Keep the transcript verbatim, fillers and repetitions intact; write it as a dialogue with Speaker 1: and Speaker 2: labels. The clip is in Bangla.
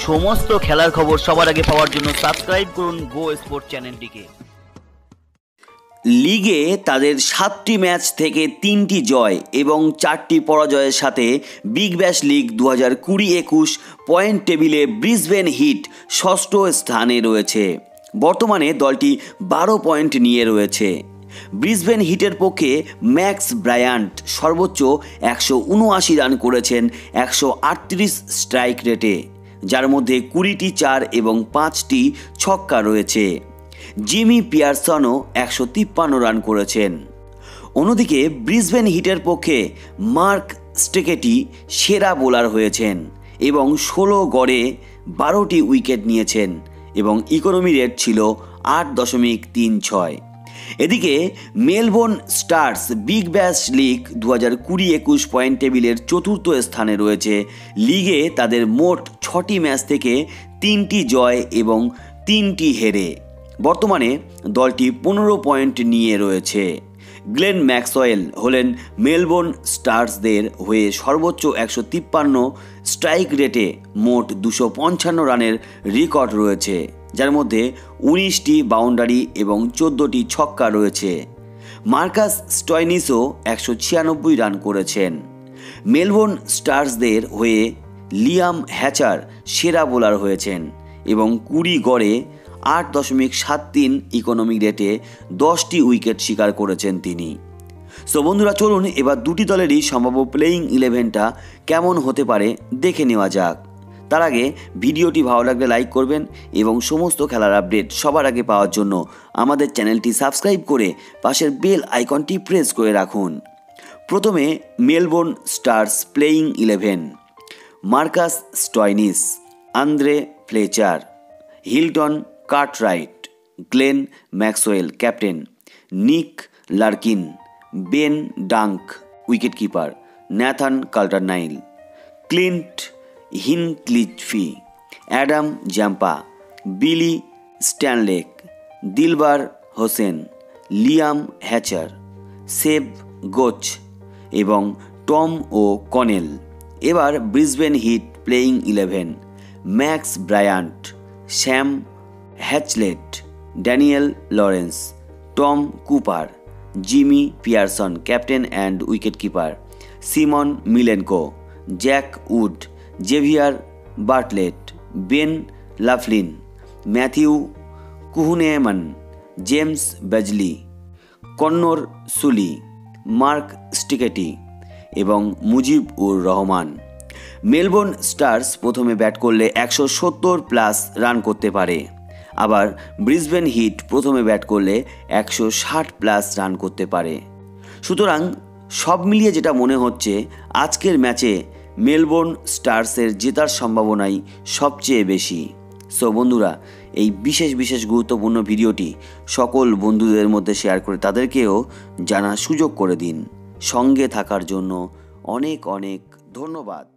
Speaker 1: সমস্ত খেলার খবর সবার আগে পাওয়ার জন্য সাবস্ক্রাইব করুন গো স্পোর্ট চ্যানেলটিকে।
Speaker 2: লিগে তাদের সাতটি ম্যাচ থেকে তিনটি জয় এবং চারটি পরাজয়ের সাথে বিগ ব্যাশ লিগ দু হাজার কুড়ি একুশ পয়েন্ট টেবিলে ব্রিসবেন হিট ষষ্ঠ স্থানে রয়েছে। বর্তমানে দলটি বারো পয়েন্ট নিয়ে রয়েছে। ব্রিসবেন হিটের পক্ষে ম্যাক্স ব্রায়ান্ট সর্বোচ্চ একশো উনআশি রান করেছেন একশো আটত্রিশ স্ট্রাইক রেটে, যার মধ্যে কুড়িটি চার এবং পাঁচটি ছক্কা রয়েছে। জিমি পিয়ারসনও একশো তিপ্পান্ন রান করেছেন। অন্যদিকে ব্রিসবেন হিটের পক্ষে মার্ক স্টেকেটি সেরা বোলার হয়েছেন এবং ষোলো গড়ে বারোটি উইকেট নিয়েছেন এবং ইকোনমি রেট ছিল আট দশমিক তিন ছয়। এদিকে Melbourne Stars Big Bash League দু হাজার কুড়ি একুশ পয়েন্ট টেবিলের চতুর্থ স্থানে রয়েছে। লিগে তাদের মোট ছটি ম্যাচ থেকে তিনটি জয় এবং তিনটি হেরে। বর্তমানে দলটি পনেরো পয়েন্ট নিয়ে রয়েছে। গ্লেন ম্যাক্সওয়েল হলেন মেলবোর্ন স্টার্সদের হয়ে সর্বোচ্চ একশো তিপ্পান্ন স্ট্রাইক রেটে মোট দুশো পঞ্চান্ন রানের রেকর্ড রয়েছে, যার মধ্যে উনিশটি বাউন্ডারি এবং চোদ্দোটি ছক্কা রয়েছে। মার্কাস স্টয়নিসও একশো ছিয়ানব্বই রান করেছেন। মেলবোর্ন স্টার্সদের হয়ে লিয়াম হ্যাচার সেরা বোলার হয়েছেন এবং কুড়ি গড়ে আট দশমিক সাত তিন ইকোনমিক রেটে দশটি উইকেট শিকার করেছেন তিনি। সো বন্ধুরা, চলুন এবার দুটি দলেরই সম্ভাব্য প্লেয়িং ইলেভেনটা কেমন হতে পারে দেখে নেওয়া যাক। তার আগে ভিডিওটি ভালো লাগলে লাইক করবেন এবং সমস্ত খেলার আপডেট সবার আগে পাওয়ার জন্য আমাদের চ্যানেলটি সাবস্ক্রাইব করে পাশের বেল আইকনটি প্রেস করে রাখুন। প্রথমে Melbourne Stars playing eleven: Marcus Stoinis, Andre Fletcher, Hilton Cartwright, Glenn Maxwell captain, Nick Larkin, Ben Dunk wicketkeeper, Nathan Coulter Nile, Clint Hinchliffe, Adam Zampa, Billy Stanlake, Dilbar Hussain, Liam Hatcher, Seb Gotch এবং টম ও কনেল। এবার Brisbane Heat playing eleven: Max Bryant, Sam Heazlett, Daniel Lawrence, Tom Cooper, Jimmy Peirson captain and wicketkeeper, Simon Milenko, Jack Wood, Xavier Bartlett, Ben Laughlin, Matthew Kuhnemann, James বেজলি, কন্নর Sully, Mark Steketee এবং মুজিব উর রহমান। মেলবোর্ন স্টার্স প্রথমে ব্যাট করলে একশো সত্তর প্লাস রান করতে পারে, আবার ব্রিসবেন হিট প্রথমে ব্যাট করলে একশো ষাট প্লাস রান করতে পারে। সুতরাং সব মিলিয়ে যেটা মনে হচ্ছে, আজকের ম্যাচে মেলবোর্ন স্টার্সের জেতার সম্ভাবনাই সবচেয়ে বেশি। সো বন্ধুরা, এই বিশেষ বিশেষ গুরুত্বপূর্ণ ভিডিওটি সকল বন্ধুদের মধ্যে শেয়ার করে তাদেরকেও জানার সুযোগ করে দিন। সঙ্গে থাকার জন্য অনেক অনেক ধন্যবাদ।